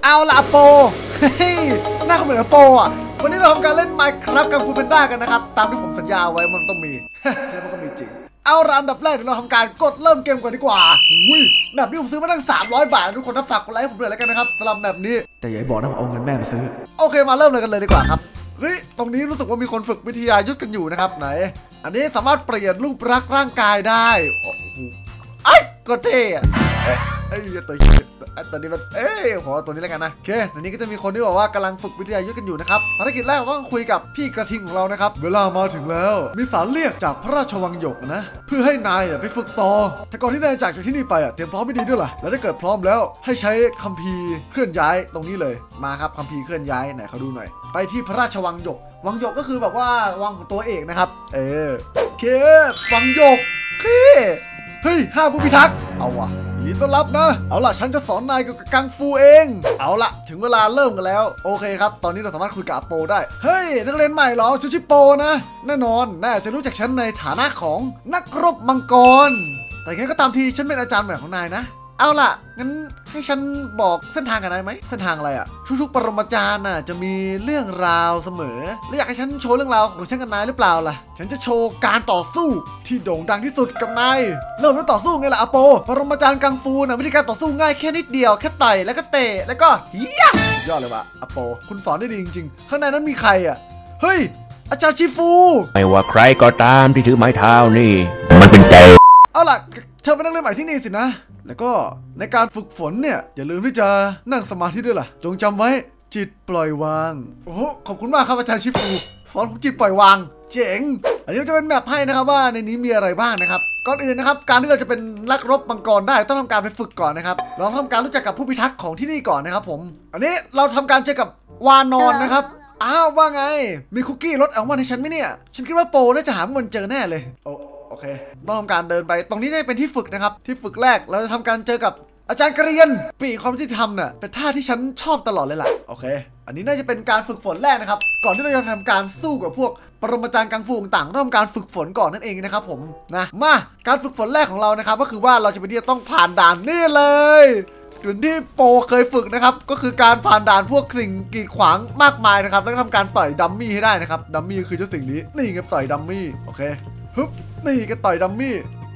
เอาละโปเฮ้ยหน้าเขาเหมือนโปอ่ะวันนี้เราทำการเล่น Minecraft กับฟูเพนด้ากันนะครับตามที่ผมสัญญาไว้มันต้องมี แล้วมันก็มีจริงเอาละอันดับแรกเราทำการกดเริ่มเกมก่อนดีกว่าแบบนี้ผมซื้อมาตั้ง300 บาททุกคนถ้าฝากกดไลค์ผมด้วยแล้วกันนะครับสำหรับแบบนี้แต่อย่าบอกนะผมเอาเงินแม่มาซื้อโอเคมาเริ่มเลยกันเลยดีกว่าครับเฮ้ยตรงนี้รู้สึกว่ามีคนฝึกวิทยายุทธกันอยู่นะครับไหนอันนี้สามารถเปลี่ยนรูปลักษณ์ร่างกายได้โอ้โหไอ้ก็เท่อะตัวนี้มันขอตัวนี้แล้วกันนะโอเคในนี้ก็จะมีคนที่บอกว่ากำลังฝึกวิทยายุทธกันอยู่นะครับภารกิจแรกเราต้องคุยกับพี่กระทิงของเรานะครับเวลามาถึงแล้วมีสารเรียกจากพระราชวังหยกนะเพื่อให้นายไปฝึกต่อแต่ก่อนที่นายจากที่นี่ไปเตรียมพร้อมไม่ดีด้วยล่ะแล้วถ้าเกิดพร้อมแล้วให้ใช้คัมภีร์เคลื่อนย้ายตรงนี้เลยมาครับคัมภีร์เคลื่อนย้ายไหนเขาดูหน่อยไปที่พระราชวังหยกวังหยกก็คือแบบว่าวังของตัวเอกนะครับโอเควังหยกเฮ้ย5ผู้พิทักษ์เอาวะยินดีต้อนรับนะเอาล่ะฉันจะสอนนายเกี่ยวกับกังฟูเองเอาล่ะถึงเวลาเริ่มกันแล้วโอเคครับตอนนี้เราสามารถคุยกับอาโปได้เฮ้ยนักเรียนใหม่เหรอฉันชื่อโปนะแน่นอนน่าจะรู้จักฉันในฐานะของนักรบมังกรแต่งั้นก็ตามทีฉันเป็นอาจารย์ใหม่ของนายนะเอาล่ะงั้นให้ฉันบอกเส้นทางกันได้ไหมเส้นทางอะไรอ่ะทุกๆปรมาจารย์น่ะจะมีเรื่องราวเสมอและอยากให้ฉันโชว์เรื่องราวของฉันกับนายหรือเปล่าล่ะฉันจะโชว์การต่อสู้ที่โด่งดังที่สุดกับนายเริ่มด้วยต่อสู้ไงล่ะอโปปรมาจารย์กังฟูน่ะวิธีการต่อสู้ง่ายแค่นิดเดียวแค่ต่อยแล้วก็เตะแล้วก็เฮียยอดเลยว่ะอโปคุณสอนได้ดีจริงๆข้างในนั้นมีใครอ่ะเฮ้ยอาจารย์ชิฟูไม่ว่าใครก็ตามที่ถือไม้เท้านี่มันเป็นใจเอาล่ะเธอเป็นนักเรียนใหม่ที่นี่สินะแล้วก็ในการฝึกฝนเนี่ยอย่าลืมที่จะนั่งสมาธิด้วยล่ะจงจำไว้จิตปล่อยวางโอ้โหขอบคุณมากครับอาจารย์ชิฟูสอนผมจิตปล่อยวางเจ๋งอันนี้จะเป็นแมปให้นะครับว่าในนี้มีอะไรบ้างนะครับก่อนอื่นนะครับการที่เราจะเป็นนักรบมังกรได้ต้องทำการไปฝึกก่อนนะครับเราทำการรู้จักกับผู้พิทักษ์ของที่นี่ก่อนนะครับผมอันนี้เราทำการเจอกับวานอนนะครับอ้าวว่าไงมีคุกกี้รสอัลมอนด์ให้ฉันไหมเนี่ยฉันคิดว่าโปน่าจะหามันเจอแน่เลยโอเคต้องทำการเดินไปตรงนี้ได้เป็นที่ฝึกนะครับที่ฝึกแรกเราจะทำการเจอกับอาจารย์กระเรียนปีความที่ทำเนี่ยเป็นท่าที่ฉันชอบตลอดเลยล่ะโอเคอันนี้น่าจะเป็นการฝึกฝนแรกนะครับก่อนที่เราจะทำการสู้กับพวกปรมาจารย์กังฟูต่างๆต้องทำการฝึกฝนก่อนนั่นเองนะครับผมนะมาการฝึกฝนแรกของเรานะครับก็คือว่าเราจะไปที่ต้องผ่านด่านนี่เลยจุดที่โปเคยฝึกนะครับก็คือการผ่านด่านพวกสิ่งกีดขวางมากมายนะครับแล้วก็ทำการต่อยดัมมี่ให้ได้นะครับดัมมี่คือเจ้าสิ่งนี้นี่ไงต่อยดัมมี่โอเคฮึบนี่ก็ต่อยดัมมี่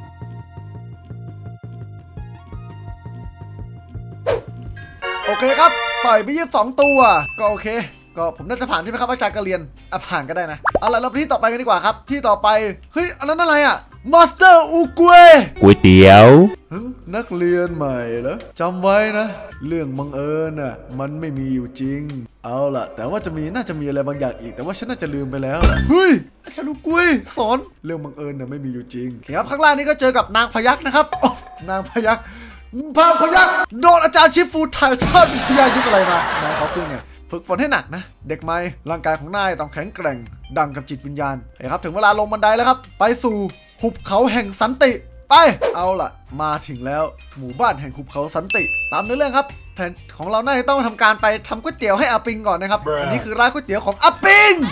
โอเคครับต่อยไป22 ตัวก็โอเคก็ผมน่าจะผ่านใช่ไหมครับอาจารย์กระเรียนผ่านก็ได้นะเอาล่ะเราไปที่ต่อไปกันดีกว่าครับที่ต่อไปเฮ้ยอันนั้นอะไรอ่ะมาสเตอร์อูกเวก๋วยเตี๋ยวนักเรียนใหม่เหรอจำไว้นะเรื่องบังเอิญน่ะมันไม่มีอยู่จริงเอาล่ะแต่ว่าน่าจะมีอะไรบางอย่างอีกแต่ว่าฉันน่าจะลืมไปแล้วเฮ้ยอาจารย์อูกเวสอนเรื่องบังเอิญน่ะไม่มีอยู่จริงครับข้างล่างนี้ก็เจอกับนางพยัคฆ์นะครับนางพยัคฆ์พยัคฆ์โดนอาจารย์ชิฟูถ่ายทอดวิทยายุทธอะไรมานายเขาคือไงฝึกฝนให้หนักนะเด็กใหม่ร่างกายของนายต้องแข็งแกร่งดังกับจิตวิญญาณครับถึงเวลาลงบันไดแล้วครับไปสู่หุบเขาแห่งสันติไปเอาล่ะมาถึงแล้วหมู่บ้านแห่งหุบเขาสันติตามเรื่องครับแผนของเราน่าจะต้องทำการไปทำก๋วยเตี๋ยวให้อาปิงก่อนนะครับอันนี้คือร้านก๋วยเตี๋ยวของอาปิง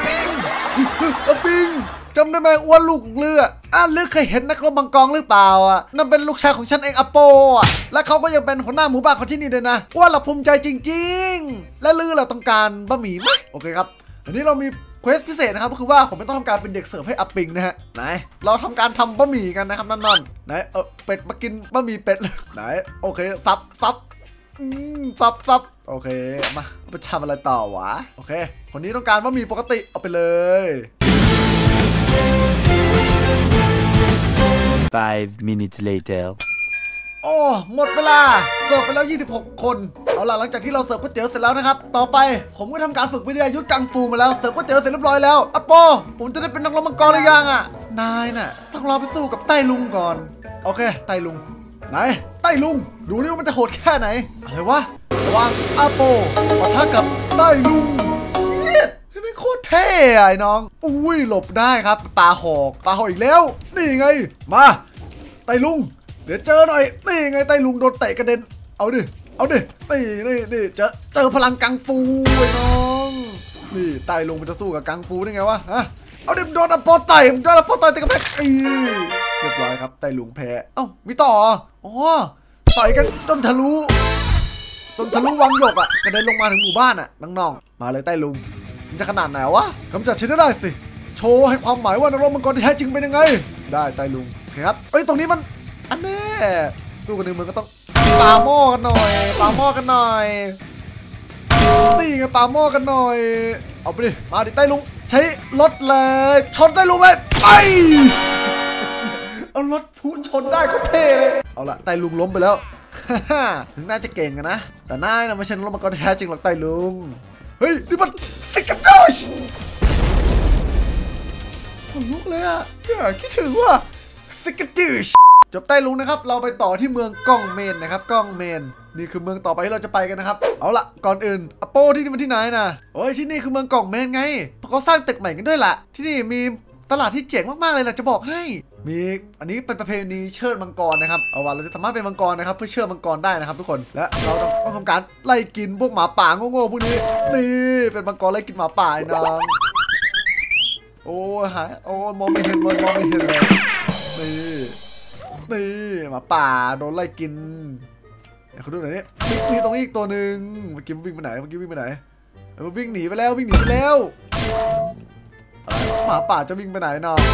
จำได้ไหมอ้วนลูกเรือเลือกเคยเห็นนักรบมังกรหรือเปล่านั่นเป็นลูกชายของฉันเองอโปและเขาก็ยังเป็นหัวหน้าหมู่บ้านของที่นี่ด้วยนะอ้วนเราภูมิใจจริงๆและลือเราต้องการบะหมี่ไหมโอเคครับอันนี้เรามีเควสพิเศษนะครับก็คือว่าผมไม่ต้องทำการเป็นเด็กเสิร์ฟให้อาปิงนะฮะไหนเราทำการทำบะหมี่กันนะครับนั่นไหนเป็ดมากินบะหมี่เป็ดไหนโอเคซับโอเคมาไปทำอะไรต่อวะโอเคคนนี้ต้องการบะหมี่ปกติเอาไปเลย 5 minutes later โอ้หมดเวลาเสิร์ฟไปแล้ว26 คนเอาล่ะหลังจากที่เราเสิร์ฟก๋วยเตี๋ยวเสร็จแล้วนะครับต่อไปผมก็ทำการฝึกวิทยายุทธกังฟูมาแล้วเสิร์ฟก๋วยเตี๋ยวเสร็จเรียบร้อยแล้วอโปผมจะได้เป็นนักรบมังกรหรือยังนายน่ะต้องรอไปสู้กับไต้ลุงก่อนโอเคไต้ลุงไหนไต้ลุงดูดิว่ามันจะโหดแค่ไหนอะไรวะระวังอาโปปะทะกับไต้ลุงไม่โคตรเท่ไอ้น้องอุ้ยหลบได้ครับปลาหอกอีกแล้วนี่ไงมาไต้ลุงเดี๋ยวเจอหน่อยนี่ไงไต้ลุงโดนเตะกระเด็นเอาดินี่เจอพลังกังฟูไอ้น้องนี่ไต้ลุงมันจะสู้กับกังฟูได้ไงวะเอาดิโดนอโปต่อยแต่ก็แพ้เรียบร้อยครับไต้ลุงแพ้มีต่ออ๋อต่อยกันจนทะลุจนทะลุวังหยกอ่ะกระเด็นลงมาถึงหมู่บ้านอ่ะน้องๆมาเลยใต้ลุงมันจะขนาดไหนวะกำจัดชิ้นได้สิโชว์ให้ความหมายว่านรกมังกรที่แท้จริงเป็นยังไงได้ใต้ลุงโอเคครับเอ้ยตรงนี้มันอันแน่สู้กันหนึ่งมือก็ต้องปาหม้อกันหน่อยปาหม้อกันหน่อยตีไงปาหม้อกันหน่อยเอาไปดิมาดิใต้ลุงใช้รถเลยชนใต้ลุงเลยไปเอารถพุ่งชนได้ก็เท่เลยเอาละใต้ลุงล้มไปแล้วถึงน่าจะเก่งนะแต่นายนะไม่ใช่นรกมังกรที่แท้จริงหรอกใต้ลุงเฮ้ยนี่มันสิกาโกชขนลุกเลยอ่ะคิดถึงว่าสิกาโกชจบใต้ลุงนะครับเราไปต่อที่เมืองก้องเมนนะครับก้องเมนนี่คือเมืองต่อไปที่เราจะไปกันนะครับเอาละก่อนอื่นอโปที่นี่มันที่ไหนนะโอ้ยที่นี่คือเมืองก้องเมนไงเพราะเขาสร้างตึกใหม่กันด้วยล่ะที่นี่มีตลาดที่เจ๋งมากๆเลยล่ะจะบอกให้มีอันนี้เป็นประเพณีเชิดมังกรนะครับเอาว่าเราจะสามารถเป็นมังกรนะครับเพื่อเชิดมังกรได้นะครับทุกคนและเราต้องทำการไล่กินพวกหมาป่าโง่ๆพวกนี้นี่เป็นมังกรไล่กินหมาป่าน้องโอ้หายโอ้มองไม่เห็นเลยมองไม่เห็นเลยนี่หมาป่าโดนไล่กินเดี๋ยวเขาดูหน่อยนี่มีตรงนี้อีกตัวหนึ่งเมื่อกี้วิ่งไปไหนมันวิ่งหนีไปแล้วหมาป่าจะวิ่งไปไหนน้อง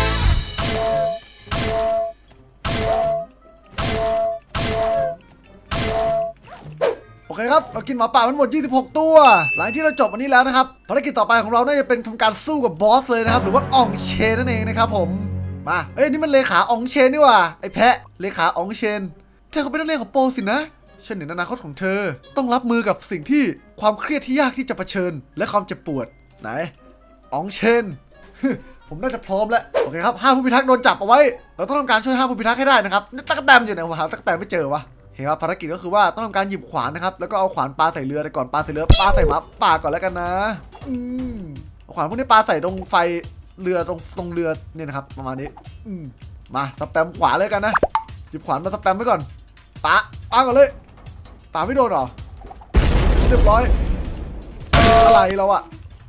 โอเคครับเรากินหมาป่ามันหมด26ตัวหลังที่เราจบอันนี้แล้วนะครับภารกิจต่อไปของเราน่าจะเป็นทำการสู้กับบอสเลยนะครับหรือว่าอ่องเชนนั่นเองนะครับผมมาเอ้ยนี่มันเลขาอ่องเชนนี่ว่ะไอ้แพะเลขาอ่องเชนเธอเขาเป็นนักเรียนของโปสินะฉันเห็นอนาคตของเธอต้องรับมือกับสิ่งที่ความเครียดที่ยากที่จะเผชิญและความเจ็บปวดไหนอ่องเชนผมน่าจะพร้อมแล้วโอเคครับ5ผู้พิทักษ์โดนจับเอาไว้เราต้องทำการช่วย5ผู้พิทักษ์ให้ได้นะครับนี่ตั๊กแตนอยู่ไหนวะตั๊กแตนไม่เจอวะเห็นครับภารกิจก็คือว่าต้องทำการหยิบขวานนะครับแล้วก็เอาขวานปาใส่เรือแต่ก่อนปาใส่เรือปาใส่หมาป่าก่อนแล้วกันนะเอาขวานพวกนี้ปาใส่ตรงไฟเรือตรงเรือเนี่ยนะครับประมาณนี้มาสแปมขวานเลยกันนะหยิบขวานมาสแปมไว้ก่อนปาก่อนเลยปาไม่โดนหรอเรียบร้อยอะไรเราอะ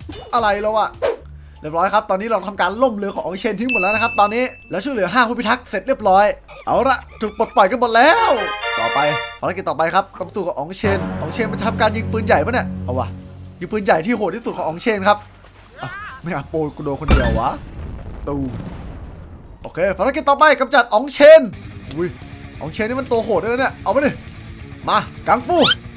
เรียบร้อยครับตอนนี้เราทำการล่มเรือขององเชนทิ้งหมดแล้วนะครับตอนนี้แล้วช่วยเหลือ5ผู้พิทักษ์เสร็จเรียบร้อยเอาละถูกปลดปล่อยกันหมดแล้วต่อไปภารกิจต่อไปครับต้องสู้กับองเชนมันทำการยิงปืนใหญ่ปะเนี่ยเอาวะยิงปืนใหญ่ที่โหดที่สุดขององเชนครับไม่อาโปกูโดนคนเดียววะตูโอเคภารกิจต่อไปกำจัดองเชนองเชนนี่มันตัวโหดเลยเนี่ยเอาไปดิมากังฟู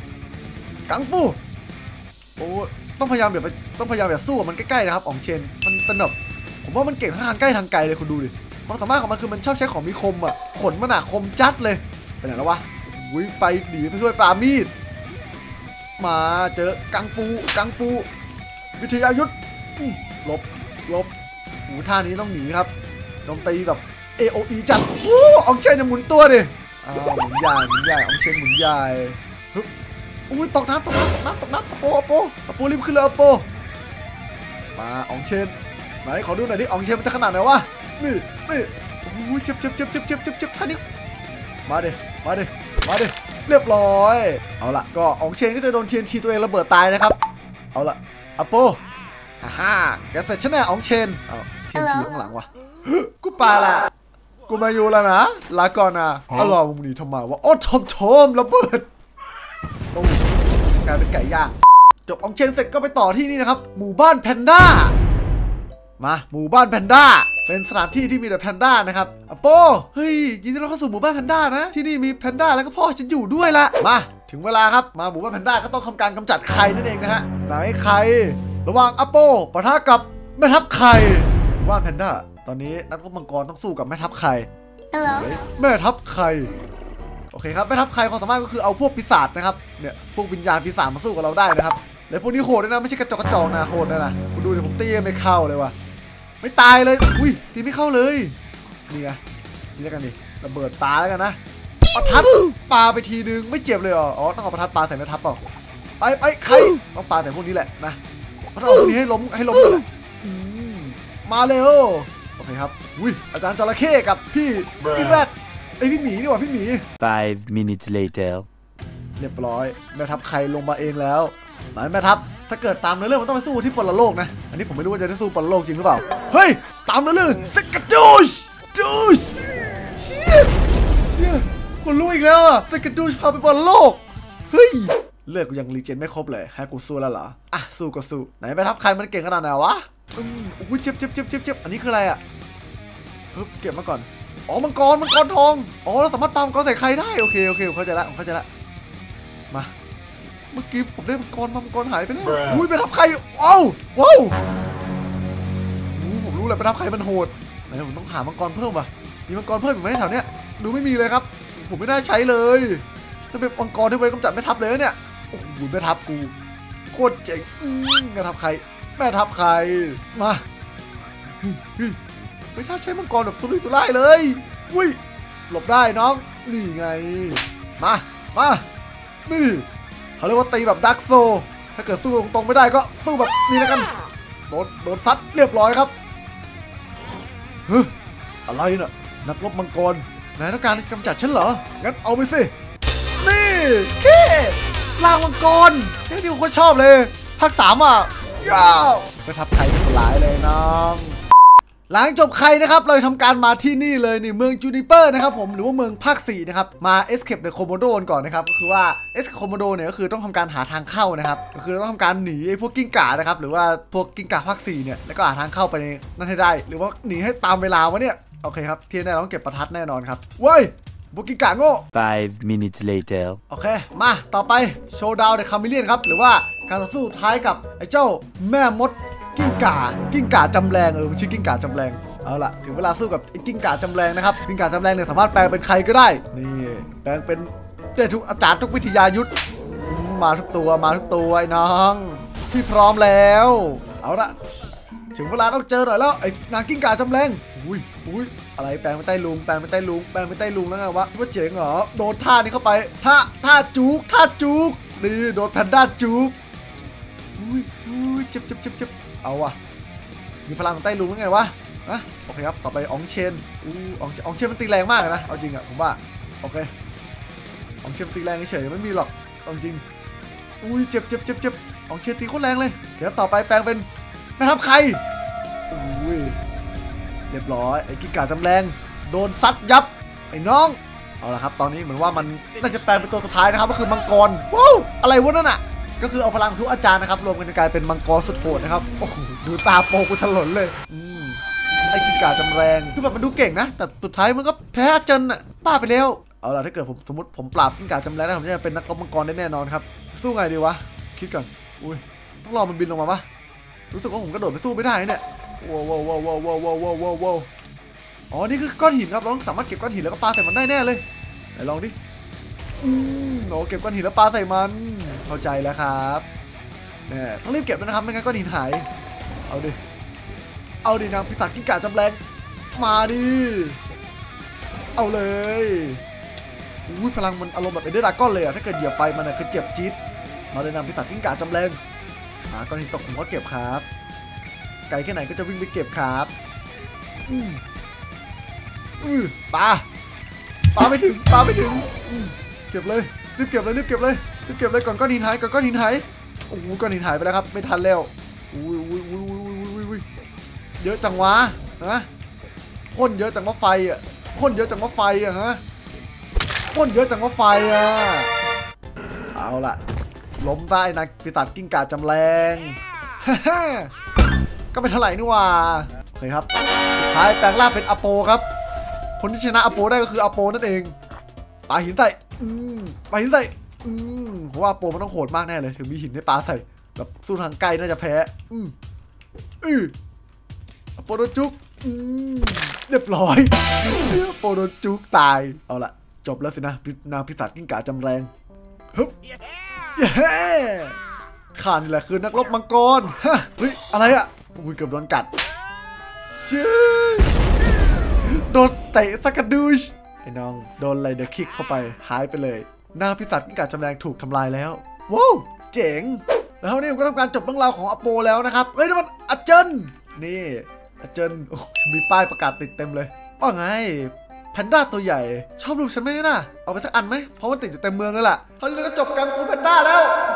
โอ้ต้องพยายามอย่าสู้มันใกล้ๆนะครับองเชนมันเป็นแบบผมว่ามันเก่งทางใกล้ทางไกลเลยคุณดูดิความสามารถของมันคือมันชอบใช้ของมีคมอ่ะขนมันคมจัดเลยไปไหนแล้ววะไปหนีไปช่วยปามีดมาเจอกังฟูวิทยายุทธลบท่านี้ต้องหนีครับต้องตีแบบ AOE จัดองเชนจะหมุนตัวดิหมุนใหญ่องเชนหมุนใหญ่ตกน้ำโปรีบขึ้นเลยโปมาองเชนไหนขอดูหน่อยดิองเชนมันจะขนาดไหนวะนี่เจ็บท่านี้มาดิเรียบร้อยเอาละก็องเชนก็จะโดน TNT ตัวเองระเบิดตายนะครับเอาละโปแกเสร็จฉันแน่องเชนTNT ข้างหลังวะกูไปละกูมาอยู่แล้วนะลาก่อนนะรอมึงหนีทำไมวะโอ้ชมระเบิดกลายเป็นไก่ย่างจบองเชนเสร็จก็ไปต่อที่นี่นะครับหมู่บ้านแพนด้ามาหมู่บ้านแพนด้าเป็นสถานที่ที่มีแต่แพนด้านะครับอโปเฮ้ยยินดีต้อนรับเข้าสู่หมู่บ้านแพนด้านะที่นี่มีแพนด้าแล้วก็พ่อฉันอยู่ด้วยละมาถึงเวลาครับมาหมู่บ้านแพนด้าก็ต้องทำการกำจัดไข่นั่นเองนะฮะไหนไข่ระหว่างอโปปะทะกับแม่ทัพไข่หมู่บ้านแพนด้าตอนนี้นักรบมังกรต้องสู้กับแม่ทัพไข่แม่ทัพไข่โอเคครับแม่ทัพไข่ความสามารถก็คือเอาพวกปีศาจนะครับเนี่ยพวกวิญญาณปีศาจมาสู้กับเราได้นะครับแล้วพวกนี้โหดด้วยนะไม่ใช่กระจอกนะโหดนะคุณดูดิผมตีไม่เข้าเลยว่ะไม่ตายเลยตีไม่เข้าเลยนี่ไงนี่แล้วกันดิระเบิดตาแล้วกันนะประทัดปาไปทีนึงไม่เจ็บเลยอ๋อต้องเอาประทัดปาใส่แม่ทัพเปล่าไปใครต้องปาแต่พวกนี้แหละนะเพราะเอาพวกนี้ให้ล้มเลยมาเร็วโอเคครับอาจารย์จระเข้กับพี่แรดพี่หมีนี่หว่าพี่หมี 5 minutes later เรียบร้อยแม่ทัพใครลงมาเองแล้วไหนแม่ทัพถ้าเกิดตามเนื้อเรื่องมันต้องไปสู้ที่ปรโลกนะอันนี้ผมไม่รู้ว่าจะได้สู้ปรโลกจริงหรือเปล่าเฮ้ยตามเนื้อเรื่องสกัดดูชเชี่ยคนรู้อีกแล้วอะสกัดดูชพาไปปรโลกเฮ้ยเลือดกูยังรีเจนไม่ครบเลยให้กูสู้แล้วเหรออ่ะสู้ก็สู้ไหนไปทับใครมันเก่งขนาดไหนวะอุ้ยเจ็บอันนี้คืออะไรอ่ะเก็บมาก่อนอ๋อมังกรทองอ๋อเราสามารถปามังกรใส่ใครได้โอเคเข้าใจละมาเมื่อกี้ผมได้มังกรหายไปแล้วอุ้ยไปทับใครว้าวผมรู้เลยไปทับใครมันโหดไหนผมต้องหามังกรเพิ่มว่ะมีมังกรเพิ่มอยู่ไหมแถวเนี้ยดูไม่มีเลยครับผมไม่ได้ใช้เลยจะเป็นมังกรที่ไว้กำจัดแม่ทัพเลยเนี่ยโอ้โหแม่ทัพกูโคตรเจ๋งแม่ทัพใครมาไม่น่าใช้มังกรแบบสุรุ่ยสุร่ายเลยอุ้ยหลบได้น้องนี่ไงมานี่เขาเรียกว่าตีแบบดักโซถ้าเกิดสู้ตรงๆไม่ได้ก็สู้แบบนี้แล้วกันโดนซัดเรียบร้อยครับอะไรน่ะนักรบมังกรนายต้องการกำจัดฉันเหรองั้นเอาไปสินี่แค่ล่างมังกรที่ผมชอบเลยภาค3อ่ะย่าไปทับใครเป็นหลายเลยน้องหลังจบใครนะครับเราทำการมาที่นี่เลยนี่เมืองจูนิเปอร์นะครับผมหรือว่าเมืองภาค4นะครับมาเอสเคปในโคโมโดก่อนนะครับก็คือว่าเอสโคโมโดเนี่ยก็คือต้องทำการหาทางเข้านะครับก็คือต้องทำการหนีไอ้พวกกิ้งก่านะครับหรือว่าพวกกิ้งก่าภาค4เนี่ยแล้วก็หาทางเข้าไปในนั่นให้ได้หรือว่าหนีให้ตามเวลาวะเนี่ยโอเคครับที่แน่เราต้องเก็บประทัดแน่นอนครับเว้ยพวกกิ้งก่าโง่ 5 minutes later โอเคมาต่อไปโชว์ดาวน์เดอะคาเมเลียนครับหรือว่าการต่อสู้ท้ายกับไอ้เจ้าแม่มดกิ้งก่าจำแรงมันชื่อกิ้งก่าจำแรงเอาล่ะถึงเวลาสู้กับไอ้กิ้งก่าจำแรงนะครับกิ้งก่าจำแรงเนี่ยสามารถแปลงเป็นใครก็ได้นี่แปลงเป็นทุกอาจารย์ทุกวิทยายุทธมาทุกตัวไอ้น้องพี่พร้อมแล้วเอาละถึงเวลาต้องเจอหน่อยแล้วไอ้นางกิ้งก่าจำแรงอุ้ยอะไรแปลงไปใต้ลุงแล้วไงวะว่าเจ๋งเหรอโดนท่านี้เข้าไปท่าจุกนี่โดนแพนด้าจุกอุ้ยเจ็บเอาวะมีพลังใต้ลุงแล้วไงวะโอเคครับต่อไปอองเชนอองเชนมันตีแรงมากนะเอาจริงอะผมว่าโอเคอองเชนตีแรงเฉยไม่มีหรอกจริงอุ้ยเจ็บอองเชนตีโคตรแรงเลยเดี๋ยวต่อไปแปลงเป็นแม่ทัพใครอุ้ยเรียบร้อยไอ้กิ้งก่าจำแรงโดนซัดยับไอ้น้องเอาละครับตอนนี้เหมือนว่ามันน่าจะแปลงเป็นตัวสุดท้ายนะครับก็คือมังกรว้าวอะไรวะนั่นอะก็คือเอาพลังทุกอาจารย์นะครับรวมกันกลายเป็นมังกรสุดโหดนะครับโอ้โหดูตาโปกูถลนเลยไอ้กิ้งก่าจำแรงคือแบบมันดูเก่งนะแต่สุดท้ายมันก็แพ้จนอ่ะป้าไปแล้วเอาล่ะถ้าเกิดผมสมมติผมปราบกิ้งก่าจำแรงนะผมจะเป็นนักรบมังกรได้แน่นอนครับสู้ไงดีวะคิดก่อนอุ้ยต้องรอมันบินลงมาปะรู้สึกว่าผมกระโดดไปสู้ไม่ได้เนี่ยว้าวอ๋อนี่คือก้อนหินครับเราสามารถเก็บก้อนหินแล้วก็ปาใส่มันได้แน่เลยไหนลองดิโอ้เก็บก้อนหินแล้วปาใส่มันเข้าใจแล้วครับเนี่ยต้องรีบเก็บนะครับไม่งั้นก้อนหินหายเอาดินางปีศาจกิ้งก่าจำแรงมาดิเอาเลยอุ้ยพลังมันอารมณ์แบบเอเดอร์ดากอนเลยอะถ้าเกิดเหยียบไฟมันคือเจ็บจี๊ดมาเลยนางปีศาจกิ้งก่าจำแรงก้อนหินตกผมก็เก็บครับไกลแค่ไหนก็จะวิ่งไปเก็บครับปาไม่ถึงเก็บเลยรีบเก็บเลยก่อนก้อนหินหายโอ้โหก้อนหินหายไปแล้วครับไม่ทันแล้วอุ้ยเยอะจังวะฮะพ่นเยอะจังว่าไฟอ่ะฮะพ่นเยอะจังว่าไฟอ่ะเอาล่ะล้มได้นะปีศาจกิ้งก่าจำแรงก็ไม่เท่าไหร่นี่ว่าโอเคครับสุดท้ายแปลงร่างเป็นอโปครับคนที่ชนะอโปได้ก็คืออโปนั่นเองปาหินใส่เพราะว่าอโปมันต้องโหดมากแน่เลยถึงมีหินให้ปาใส่แบบสู้ทางไกลน่าจะแพ้อโปโดนจุกเรียบร้อยอโปโดนจุกตายเอาละจบแล้วสินะนางปีศาจกิ้งก่าจำแรงฮึบข้านี่แหละคือนักรบมังกรเฮ้ยอะไรอ่ะอุ้ยเกือบโดนกัดโดนเตะสักกระดูชไอ้น้องโดนไรเดอร์คิกเข้าไปหายไปเลยนางปีศาจกิ้งก่าจำแรงถูกทำลายแล้วว้าวเจ๋งแล้วนี่ผมก็ทำการจบเรื่องราวของอโปแล้วนะครับเฮ้ยนี่มันอาเจนนี่อาเจนมีป้ายประกาศติดเต็มเลยว่าไงแพนด้าตัวใหญ่ชอบรูปฉันไหมนะเอาไปสักอันไหมเพราะมันติดอยู่เต็มเมืองเลยล่ะเท่านี้เราก็จบการกูแพนด้าแล้ว